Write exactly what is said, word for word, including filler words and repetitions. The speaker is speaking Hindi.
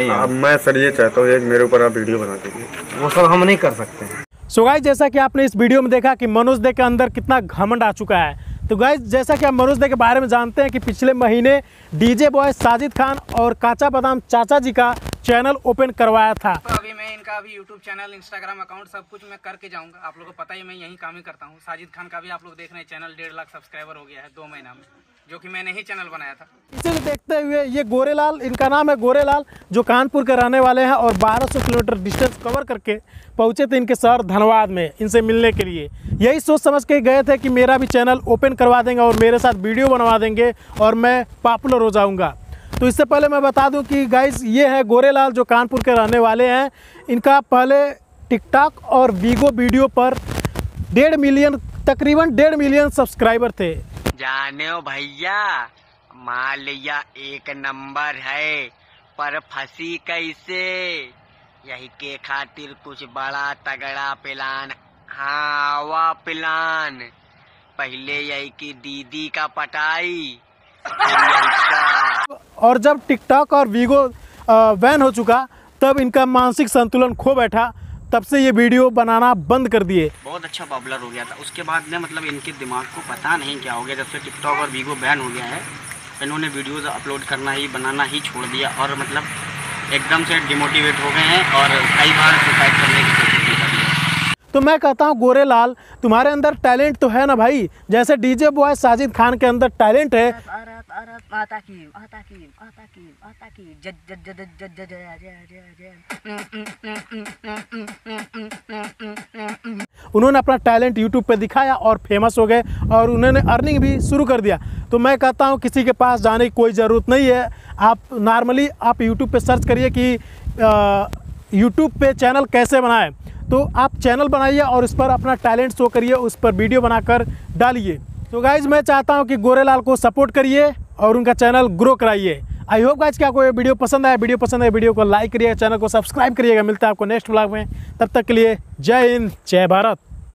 नहीं है। अब मैं सर ये चाहता हूँ एक मेरे ऊपर आप वीडियो बना दीजिए। वो सब हम नहीं कर सकते हैं। सो गाइस, जैसा कि आपने इस वीडियो में देखा कि मनोज दे के अंदर कितना घमंड आ चुका है। तो गाइस, जैसा कि आप मनोज दे के बारे में जानते हैं कि पिछले महीने डीजे बॉय साजिद खान और काचा बादाम चाचा जी का चैनल ओपन करवाया था। तो अभी मैं इनका भी यूट्यूब चैनल, इंस्टाग्राम अकाउंट सब कुछ मैं करके जाऊंगा। आप लोगों को पता ही मैं यही काम ही करता हूँ। साजिद खान का भी आप लोग देख रहे हैं, चैनल डेढ़ लाख सब्सक्राइबर हो गया है दो महीना में, जो कि मैंने ही चैनल बनाया था। इसे देखते हुए ये गोरेलाल, इनका नाम है गोरेलाल, जो कानपुर के रहने वाले हैं और बारह सौ किलोमीटर डिस्टेंस कवर करके पहुंचे थे इनके शहर धनबाद में इनसे मिलने के लिए। यही सोच समझ के गए थे कि मेरा भी चैनल ओपन करवा देंगे और मेरे साथ वीडियो बनवा देंगे और मैं पॉपुलर हो जाऊंगा। तो इससे पहले मैं बता दूं कि गाइस, ये है गोरेलाल जो कानपुर के रहने वाले हैं। इनका पहले टिकटॉक और वीगो वीडियो पर डेढ़ मिलियन तकरीबन डेढ़ मिलियन सब्सक्राइबर थे। जाने हो भैया, मालिया एक नंबर है, पर फंसी कैसे? यही के खातिर कुछ बड़ा तगड़ा प्लान, हाँ वा प्लान। पहले यही की दीदी का पटाई, और जब टिकटॉक और वीगो बैन हो चुका तब इनका मानसिक संतुलन खो बैठा। तब से ये वीडियो बनाना बंद कर दिए। बहुत अच्छा पॉपुलर हो गया था। उसके बाद में मतलब इनके दिमाग को पता नहीं क्या हो गया, जब से टिकटॉक और वीगो बैन हो गया है इन्होंने वीडियोस अपलोड करना ही बनाना ही छोड़ दिया और मतलब एकदम से डिमोटिवेट हो गए हैं और कई बार सुसाइड करने की कोशिश भी कर दी। तो मैं कहता हूँ गोरेलाल, तुम्हारे अंदर टैलेंट तो है ना भाई, जैसे डीजे बॉय साजिद खान के अंदर टैलेंट है। आता की आता की आता की आता की जज जज जज जज जज जज उन्होंने अपना टैलेंट यूट्यूब पे दिखाया और फेमस हो गए और उन्होंने अर्निंग भी शुरू कर दिया। तो मैं कहता हूँ किसी के पास जाने की कोई ज़रूरत नहीं है। आप नॉर्मली आप यूट्यूब पे सर्च करिए कि यूट्यूब पे चैनल कैसे बनाएं, तो आप चैनल बनाइए और उस पर अपना टैलेंट शो करिए, उस पर वीडियो बनाकर डालिए। तो गाइज़, मैं चाहता हूँ कि गोरेलाल को सपोर्ट करिए और उनका चैनल ग्रो कराइए। आई होप गाइज कि आपको ये वीडियो पसंद आया। वीडियो पसंद है वीडियो को लाइक करिएगा, चैनल को सब्सक्राइब करिएगा। मिलता है आपको नेक्स्ट व्लॉग में, तब तक के लिए जय हिंद, जय भारत।